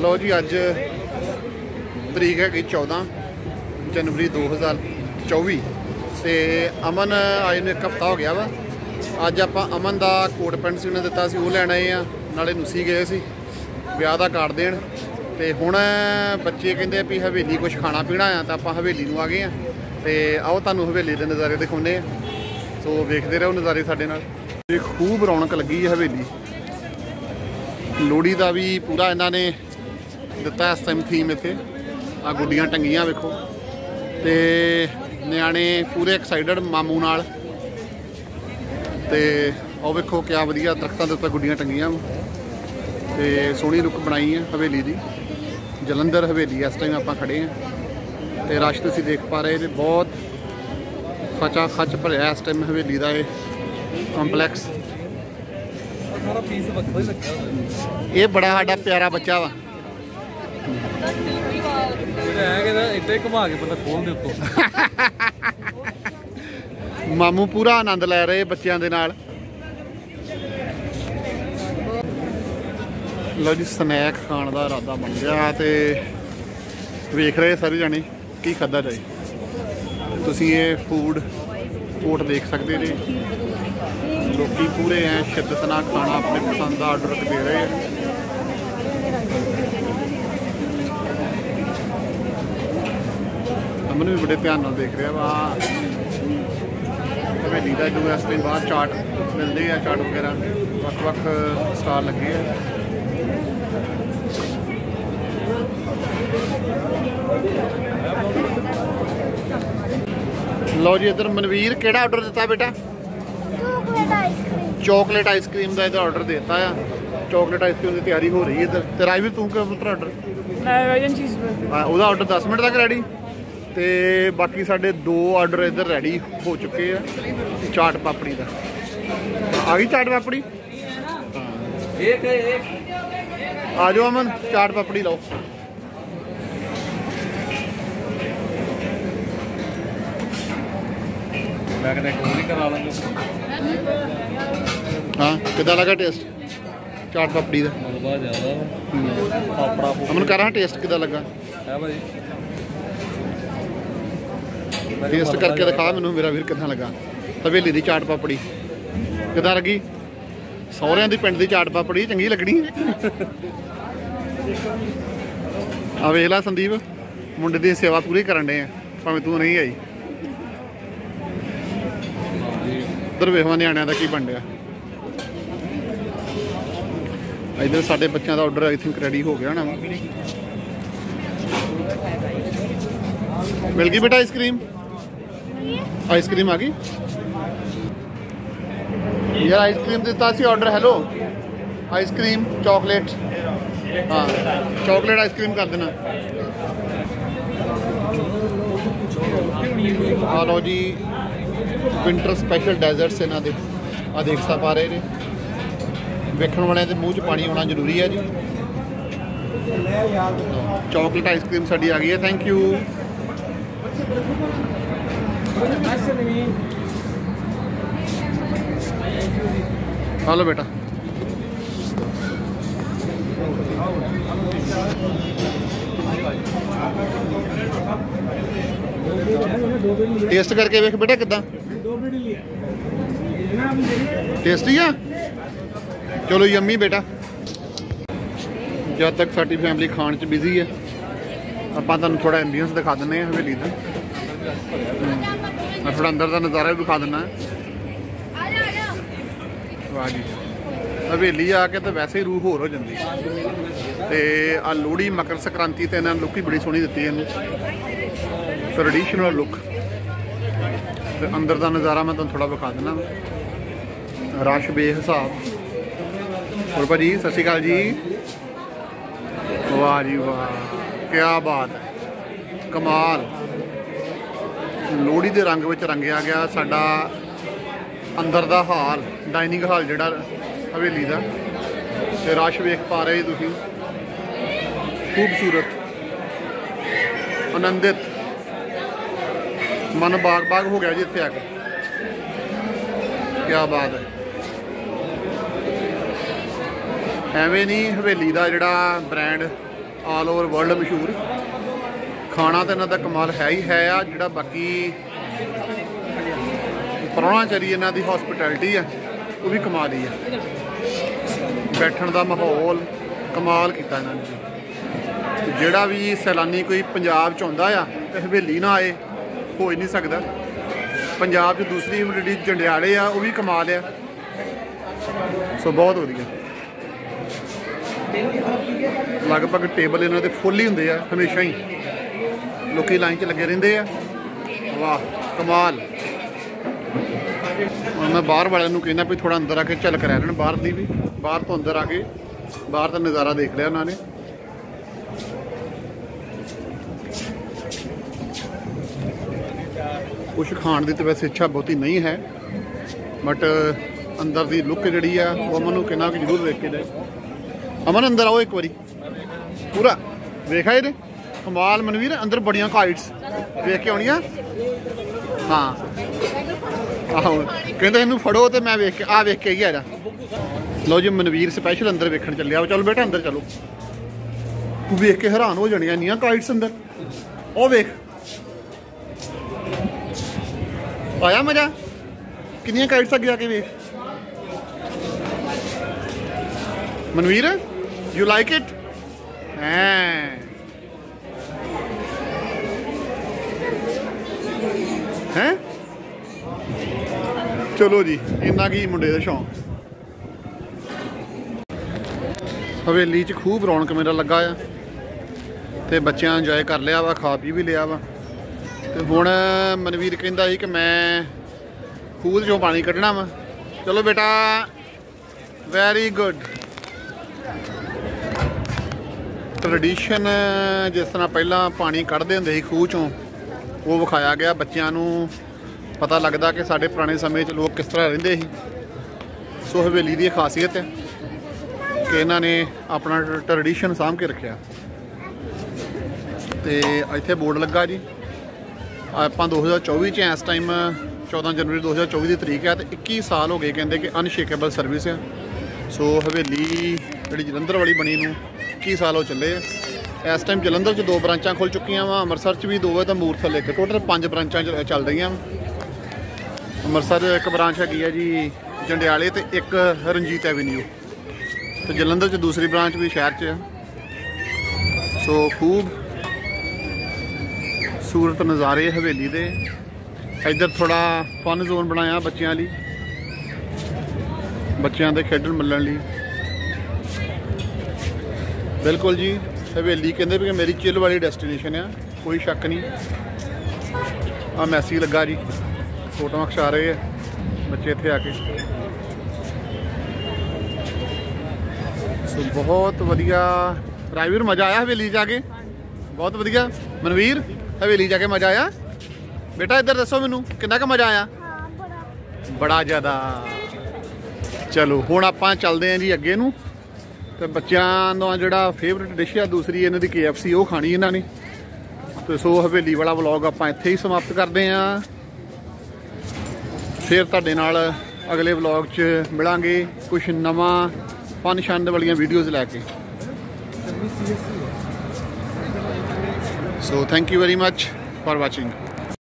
लो जी अज तरीक है 14 जनवरी 2024 तो अमन आए ने एक हफ्ता हो गया वा। अज आप अमन का कोट पेंट सी उन्हें दिता सी वो लैन आए हैं, नाले नुसी गए सी ब्याह का कार्ड देन। तो हुण बच्चे कहते भी हवेली कुछ खाना पीना आ, तो आप हवेली नूं आ गए हैं। तो आओ तुहानूं हवेली के नज़ारे दिखाने। सो वेखते रहो नज़ारे साडे नाल। खूब रौनक लगी है हवेली। लोहड़ी का भी पूरा इन्होंने दिता इस टाइम थीम इत्थे। आ गुड्डियां टंगियां वेखो, तो न्याणे पूरे एक्साइटेड मामू नाल। ते आओ वेखो क्या वधिया दरख्तां दे उत्ते गुड्डियां टंगियां ते सोहनी लुक बनाई है हवेली की। जलंधर हवेली इस टाइम आप खड़े हैं तो रश तुसीं देख पा रहे हैं, बहुत खचा खच भरिया इस टाइम हवेली का ये कंपलैक्स। ये बड़ा साडा प्यारा बच्चा वा। मामू पूरा आनंद लै रहे बच्चों के नाल। लो जी स्नैक खाण का इरादा बन गया तो वेख रहे सारे जाने की खादा जाए। तुसीं ये फूड कोर्ट देख सकते जी। लोग पूरे हैं शिद्दत नाल खाना अपने पसंद का आर्डर दे रहे हैं। अमन भी बड़े ध्यान देख रहा वा। हवेली का जो इस टाइम बाहर चाट मिलते हैं, चाट वगैरह वक्-वक् स्टाल लगे हैं। लो जी इधर मनवीर केड़ा ऑर्डर दिता बेटा? चॉकलेट आइसक्रीम का इधर ऑर्डर देता है। चॉकलेट आइसक्रीम की तैयारी हो रही है इधर। तेरा भी तू क्या पुत्र ऑर्डर? वह ऑर्डर 10 मिनट तक रेडी। तो बाकी साढ़े 2 ऑर्डर इधर रेडी हो चुके हैं। चाट पापड़ी का आ गई चाट पापड़ी। आ जाओ अमन चाट पापड़ी लो। हाँ कितना लगा टेस्ट चाट पापड़ी का? अमन कर रहा टेस्ट कितना लगा? टेस्ट करके दिखा मैनू मेरा वीर कितना लगा। हवेली की चाट पापड़ी कितना लगी? सौरियां दी पिंड दी चाट पापड़ी चंगी लगनी। आ वेख ला संदीप मुंडे की सेवा पूरी करन डे भावें तू नहीं आई। उधर वेखवा न्याणिਆਂ ਦਾ ਕੀ बन रहा। इधर साढ़े बच्चों का ऑर्डर आई थिंक रेडी हो गया ना। मिल गई बेटा आइसक्रीम? आइसक्रीम आ गई यार। आइसक्रीम दिता सी ऑर्डर। Hello ice cream chocolate. हाँ चॉकलेट आइसक्रीम कर देना। आ लो जी विंटर स्पैशल डेजर्ट्स इन्हों के आ देख सा पा रहे हैं। वेखण वाले के मूँह च पानी आना जरूरी है जी। चॉकलेट आइसक्रीम साड़ी आ गई है। Thank you. हेलो बेटा टेस्ट करके वेख बेटा किदा टेस्टी है। चलो यम्मी बेटा। जब तक साडी फैमिली खाण च बिजी है आपां तुहानूं थोड़ा एम्बियंस दिखा दिंदे हैं हवेली का। मैं थोड़ा अंदर का नज़ारा भी दिखा दिना। वाह जी हवेली आके तो वैसे ही रूह होर हो जाती। तो आ लोहड़ी मकर संक्रांति तो इन्होंने लुक ही बड़ी सोहनी दी है, ट्रेडिशनल लुक। तो अंदर का नज़ारा मैं तुहानूं थोड़ा विखा देना। रश बेहिसाब। और भाजी सत श्री अकाल जी। वाह जी वाह क्या बात है कमाल। लोहड़ी के रंग में रंगया गया साडा अंदर का हाल, डाइनिंग हाल जिहड़ा हवेली का। तो रश वेख पा रहे तुसीं, खूबसूरत आनंदित मन बाग बाग हो गया जी इत्थे आके। क्या बात है। एवें नहीं हवेली का जिहड़ा ब्रांड ਆਲ ਓਵਰ ਵਰਲਡ ਮਸ਼ਹੂਰ। ਖਾਣਾ ਤਾਂ ਇਹਨਾਂ ਦਾ ਕਮਾਲ ਹੈ ਹੀ ਹੈ ਆ। ਜਿਹੜਾ ਬਾਕੀ ਪ੍ਰਾਹੁਣਾਚਾਰੀ ਇਹਨਾਂ ਦੀ ਹੌਸਪਿਟੈਲਿਟੀ ਆ ਉਹ ਵੀ ਕਮਾਲ ਹੀ ਆ। ਬੈਠਣ ਦਾ ਮਾਹੌਲ ਕਮਾਲ ਕੀਤਾ ਇਹਨਾਂ ਨੇ। ਜਿਹੜਾ ਵੀ ਸੈਲਾਨੀ ਕੋਈ ਪੰਜਾਬ 'ਚ ਆਉਂਦਾ ਆ ਤੇ ਹਵੇਲੀ ਨਾ ਆਏ ਹੋ ਹੀ ਨਹੀਂ ਸਕਦਾ। ਪੰਜਾਬ 'ਚ ਦੂਸਰੀ ਜਿਹੜੀ ਜੰਡਿਆਲੇ ਆ ਉਹ ਵੀ ਕਮਾਲ ਆ। ਸੋ ਬਹੁਤ ਵਧੀਆ। ਲਗਭਗ ਟੇਬਲ ਇਹਨਾਂ ਦੇ ਫੁੱਲ ਹੀ ਹੁੰਦੇ ਆ ਹਮੇਸ਼ਾ ਹੀ। ਲੋਕੀ ਲਾਈਨ 'ਚ ਲੱਗੇ ਰਹਿੰਦੇ ਆ। ਵਾਹ ਕਮਾਲ। ਹੁਣ ਮੈਂ ਬਾਹਰ ਵਾਲਿਆਂ ਨੂੰ ਕਹਿੰਦਾ ਵੀ ਥੋੜਾ ਅੰਦਰ ਆ ਕੇ ਝਲਕ ਰਹਿ ਲੈਣ ਬਾਹਰ ਦੀ ਵੀ। ਬਾਹਰ ਤੋਂ ਅੰਦਰ ਆ ਕੇ ਬਾਹਰ ਦਾ ਨਜ਼ਾਰਾ ਦੇਖ ਲਿਆ ਉਹਨਾਂ ਨੇ। ਕੁਛ ਖਾਣ ਦੀ ਤਾਂ ਵੈਸੇ ਇੱਛਾ ਬਹੁਤੀ ਨਹੀਂ ਹੈ, ਬਟ ਅੰਦਰ ਦੀ ਲੁੱਕ ਜਿਹੜੀ ਆ ਉਹ ਅਮਨ ਨੂੰ ਕਹਿੰਦਾ ਕਿ ਜ਼ਰੂਰ ਵੇਖ ਕੇ ਜਾਏ। ਅਮਨ ਅੰਦਰ ਆਓ ਇੱਕ ਵਾਰੀ ਪੂਰਾ ਵੇਖਾ ਇਹਨੇ ਕਮਾਲ। ਮਨਵੀਰ ਅੰਦਰ ਬੜੀਆਂ ਕਾਈਟਸ ਵੇਖ ਕੇ ਆਉਣੀਆਂ। ਹਾਂ ਆਹੋ ਕਹਿੰਦੇ ਇਹਨੂੰ ਫੜੋ ਤੇ ਮੈਂ ਵੇਖ ਕੇ ਹੀ ਆ। ਲਓ ਜੀ ਮਨਵੀਰ ਸਪੈਸ਼ਲ ਅੰਦਰ ਵੇਖਣ ਚੱਲਿਆ। ਚਲੋ ਬੇਟਾ ਅੰਦਰ ਚਲੋ। ਤੂੰ ਵੇਖ ਕੇ ਹੈਰਾਨ ਹੋ ਜਾਣੀਆਂ ਇੰਨੀਆਂ ਕਾਈਟਸ ਅੰਦਰ। ਉਹ ਵੇਖ ਆਇਆ ਮਜ਼ਾ। ਕਿੰਨੀਆਂ ਕਾਈਟਸ ਅੱਗੇ ਆ ਕੇ ਵੇਖ। Manveer you like it? ਹੈ ਚਲੋ ਜੀ ਇੰਨਾ ਕੀ ਮੁੰਡੇ ਦਾ ਸ਼ੌਂਕ। ਹਵੇਲੀ 'ਚ ਖੂਬ ਰੌਣਕ ਮੇਰਾ ਲੱਗਾ ਆ ਤੇ ਬੱਚਿਆਂ ਇੰਜੋਏ ਕਰ ਲਿਆ ਵਾ, ਖਾ ਪੀ ਵੀ ਲਿਆ ਵਾ। ਤੇ ਹੁਣ ਮਨਵੀਰ ਕਹਿੰਦਾ ਸੀ ਕਿ ਮੈਂ ਖੂਹ 'ਚੋਂ ਪਾਣੀ ਕੱਢਣਾ ਵਾ। ਚਲੋ ਬੇਟਾ ਵੈਰੀ ਗੁੱਡ। ਟ੍ਰੈਡੀਸ਼ਨ ਜਿਸ ਤਰ੍ਹਾਂ ਪਹਿਲਾਂ ਪਾਣੀ ਕੱਢਦੇ ਹੁੰਦੇ ਸੀ ਖੂਹ 'ਚੋਂ ਉਹ ਵਿਖਾਇਆ ਗਿਆ। ਬੱਚਿਆਂ ਨੂੰ ਪਤਾ ਲੱਗਦਾ ਕਿ ਸਾਡੇ ਪੁਰਾਣੇ ਸਮੇਂ 'ਚ ਲੋਕ ਕਿਸ ਤਰ੍ਹਾਂ ਰਹਿੰਦੇ ਸੀ। ਸੋ ਹਵੇਲੀ ਦੀ ਖਾਸੀਅਤ ਹੈ ਕਿ ਇਹਨਾਂ ਨੇ ਆਪਣਾ ਟ੍ਰੈਡੀਸ਼ਨ ਸਾਂਭ ਕੇ ਰੱਖਿਆ। ਤੇ ਇੱਥੇ ਬੋਰਡ ਲੱਗਾ ਜੀ। ਆਪਾਂ 2024 'ਚ ਇਸ ਟਾਈਮ 14 ਜਨਵਰੀ 2024 ਦੀ ਤਰੀਕ ਹੈ ਤੇ 21 ਸਾਲ ਹੋ ਗਏ ਕਹਿੰਦੇ ਕਿ ਅਨਸ਼ੇਕੇਬਲ ਸਰਵਿਸ ਆ। ਸੋ ਹਵੇਲੀ ਜਿਹੜੀ ਜਲੰਧਰ ਵਾਲੀ ਬਣੀ ਨੂੰ 21 ਸਾਲ ਹੋ ਚੱਲੇ ਆ। ਇਸ ਟਾਈਮ ਜਲੰਧਰ 'ਚ 2 ਬ੍ਰਾਂਚਾਂ ਖੁੱਲ੍ਹ ਚੁੱਕੀਆਂ ਵਾ। ਅੰਮ੍ਰਿਤਸਰ 'ਚ ਵੀ 2 ਹੈ ਤਾਂ ਮੂਰਥਲ ਇੱਕ। ਟੋਟਲ 5 ਬ੍ਰਾਂਚਾਂ ਚੱਲ ਰਹੀਆਂ। ਅੰਮ੍ਰਿਤਸਰ ਇੱਕ ਬ੍ਰਾਂਚ ਹੈਗੀ ਆ ਜੀ ਜੰਡਿਆਲੇ ਤੇ ਇੱਕ ਰਣਜੀਤ ਐਵੀਨਿਊ। ਤੇ ਜਲੰਧਰ 'ਚ ਦੂਸਰੀ ਬ੍ਰਾਂਚ ਵੀ ਸ਼ਹਿਰ 'ਚ ਆ। ਸੋ ਖੂਬ ਸੂਰਤ ਨਜ਼ਾਰੇ ਹਵੇਲੀ ਦੇ। ਇੱਧਰ ਥੋੜਾ ਫਨ ਜ਼ੋਨ ਬਣਾਇਆ ਬੱਚਿਆਂ ਲਈ, ਬੱਚਿਆਂ ਦੇ ਖੇਡਣ ਮੱਲਣ ਲਈ। ਬਿਲਕੁਲ ਜੀ ਹਵੇਲੀ ਕਹਿੰਦੇ ਵੀ ਮੇਰੀ ਚਿੱਲ ਵਾਲੀ ਡੈਸਟੀਨੇਸ਼ਨ ਆ, ਕੋਈ ਸ਼ੱਕ ਨਹੀਂ। ਆ ਮੈਸੀ ਲੱਗਾ ਜੀ, ਫੋਟੋਆਂ ਖਿਚਾ ਰਹੇ ਆ ਬੱਚੇ ਇੱਥੇ ਆ ਕੇ। ਸੋ ਬਹੁਤ ਵਧੀਆ ਰਾਜਵੀਰ, ਮਜ਼ਾ ਆਇਆ ਹਵੇਲੀ ਜਾ ਕੇ? ਬਹੁਤ ਵਧੀਆ। ਮਨਵੀਰ ਹਵੇਲੀ ਜਾ ਕੇ ਮਜ਼ਾ ਆਇਆ? ਬੇਟਾ ਇੱਧਰ ਦੱਸੋ ਮੈਨੂੰ ਕਿੰਨਾ ਕੁ ਮਜ਼ਾ ਆਇਆ? ਬੜਾ ਜ਼ਿਆਦਾ। ਚਲੋ ਹੁਣ ਆਪਾਂ ਚੱਲਦੇ ਹਾਂ ਜੀ ਅੱਗੇ ਨੂੰ। ਤੇ ਬੱਚਿਆਂ ਦਾ ਜਿਹੜਾ ਫੇਵਰੇਟ ਡਿਸ਼ ਆ ਦੂਸਰੀ ਇਹਨਾਂ ਦੀ KFC, ਉਹ ਖਾਣੀ ਇਹਨਾਂ ਨੇ। ਤੇ ਸੋ ਹਵੇਲੀ ਵਾਲਾ ਵਲੌਗ ਆਪਾਂ ਇੱਥੇ ਹੀ ਸਮਾਪਤ ਕਰਦੇ ਹਾਂ। ਫਿਰ ਤੁਹਾਡੇ ਨਾਲ ਅਗਲੇ ਵਲੌਗ 'ਚ ਮਿਲਾਂਗੇ ਕੁਛ ਨਵਾਂ ਫਨ ਸ਼ਨ ਵਾਲੀਆਂ ਵੀਡੀਓਜ਼ ਲੈ ਕੇ। So thank you very much for watching.